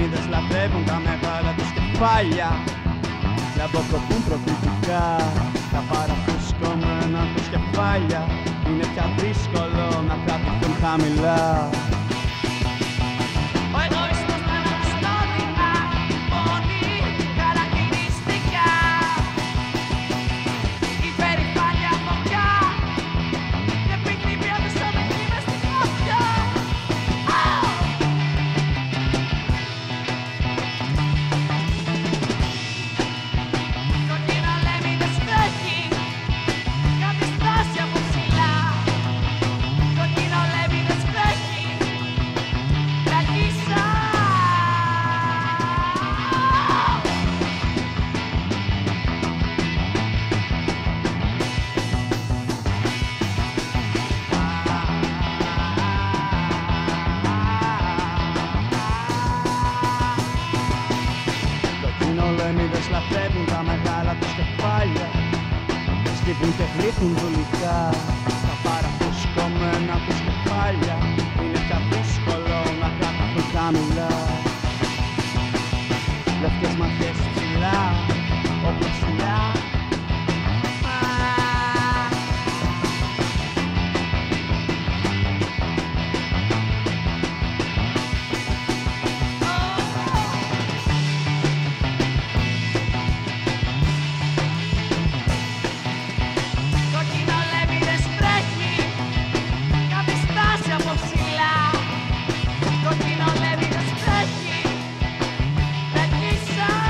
κοκκινολαίμηδες λατρεύουν τα μεγάλα τους κεφάλια. Λαμποκοπούν προκλητικά τα παραφουσκωμένα τους κεφάλια. Είναι πια δύσκολο να κρατηθούν χαμηλά. Ο εγωισμός με ένα πιστόλιμα μόνη χαρακτηριστικά. Η περηφάνεια φωτιά και πίκνη πια τους οδηγεί μες στη φωτιά. Κοκκινολαίμηδες βρέχει κάτι στάση από ψηλά. Κοκκινολαίμηδες βρέχει βραχίσα. Κοκκινολαίμηδες λατρεύουν τα μεγάλα τους κεφάλια. Σκύβουν και γλύφουν δουλικά τα παραφουσκωμένα τους κεφάλια. Είναι πια δύσκολο να κρατηθούν χαμηλά. Λευκές ματιές ψηλά, όπλα ψηλά. Κοκκινολαίμηδες βρέχει κάτι στάση από ψηλά. Κοκκινολαίμηδες βρέχει βραχίσα.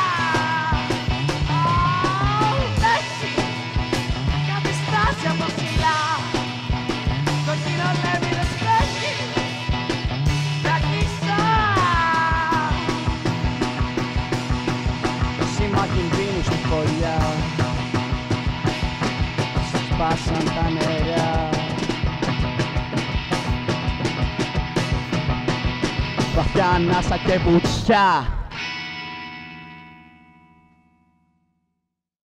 Βρέχει κάτι στάση από ψηλά. Κοκκινολαίμηδες βρέχει βραχίσα. Το σήμα κινδύνου στη φωλιά. Σπάσαν τα νερά. Βαθιά ανάσα και βουτσιά.